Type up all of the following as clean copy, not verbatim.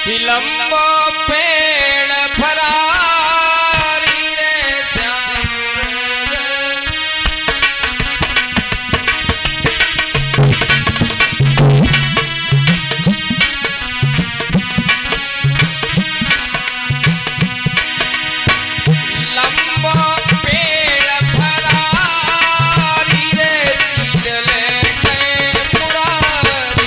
कि लंबो पेड़ फरारी रे श्याम लंबो पेड़ फरारी रे चीरले गए मुरारी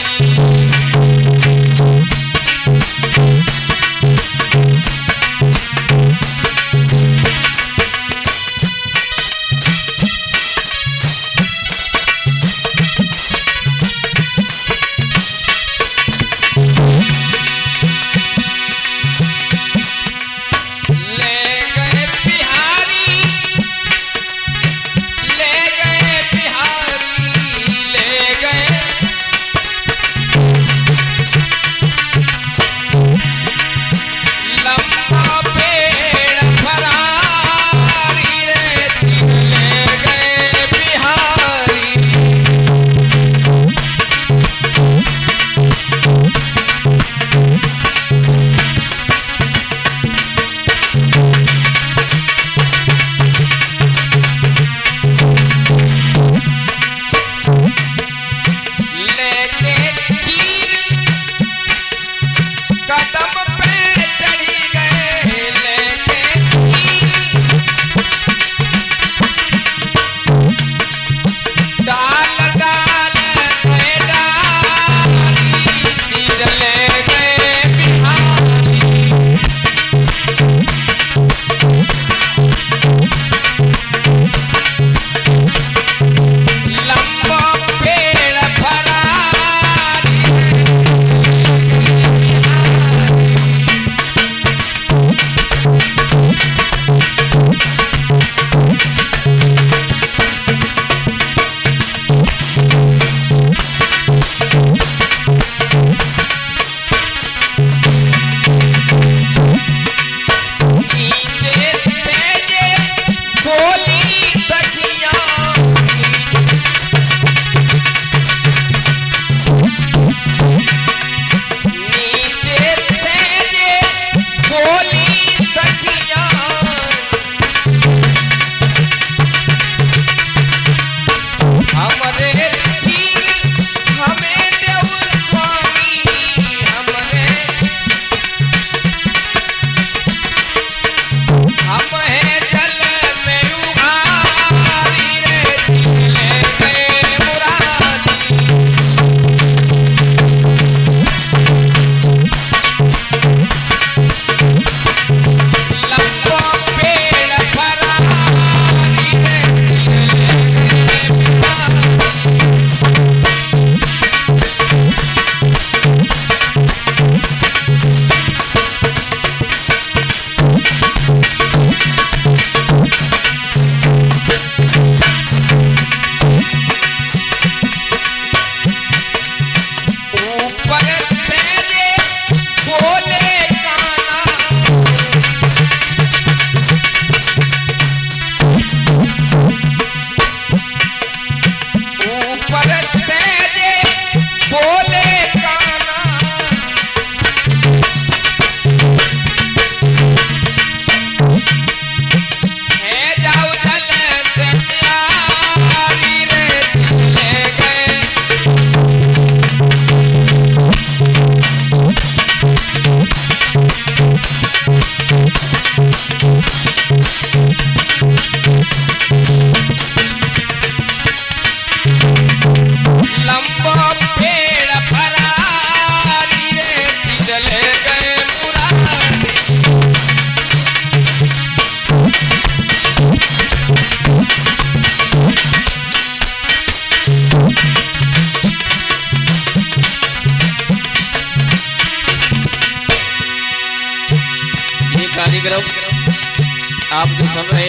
आप जो सुन रहे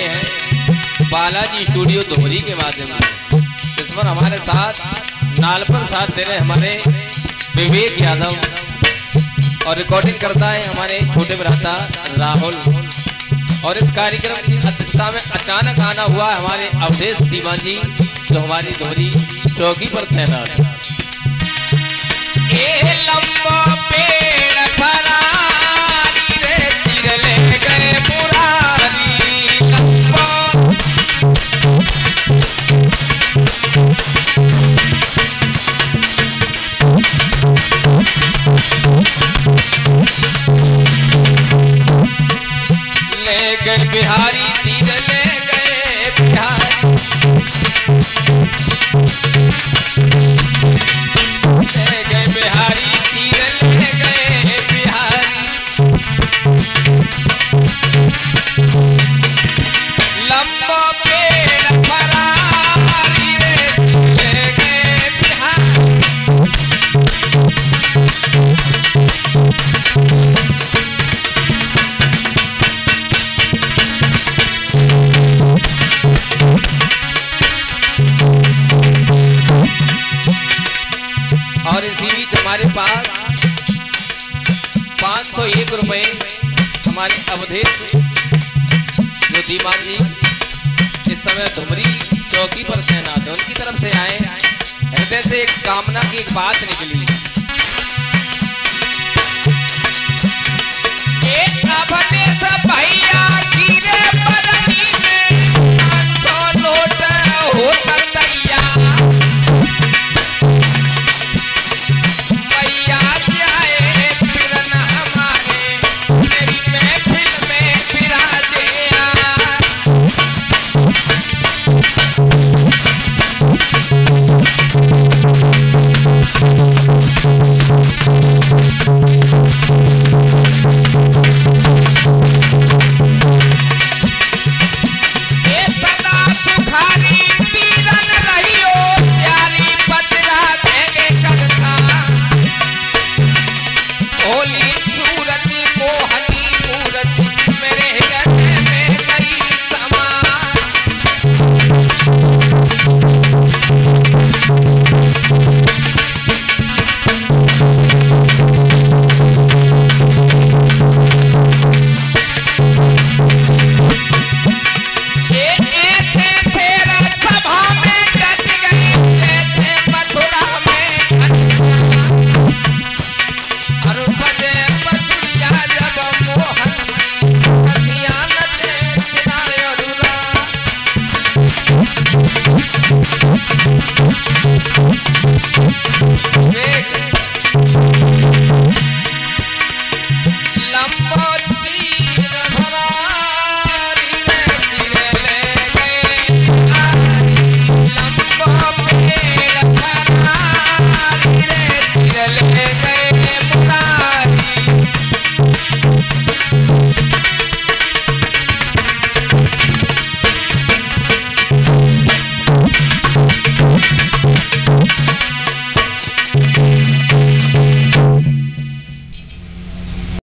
हैं बालाजी स्टूडियो दोहरी के माध्यम से, इस पर हमारे साथ नाल पर साथ दे रहे हमारे विवेक यादव और रिकॉर्डिंग करता है हमारे छोटे भ्राता राहुल। और इस कार्यक्रम की अध्यक्षता में अचानक आना हुआ हमारे अवधेश धीमा जी जो हमारी दोहरी चौकी पर तैनात। लंबा पेड़ फरा 501 रुपए हमारे अवधेश जो दीवान जी इस समय धुमरी चौकी पर तैनात है, उनकी तरफ से आए। हृदय से एक कामना की एक बात निकली।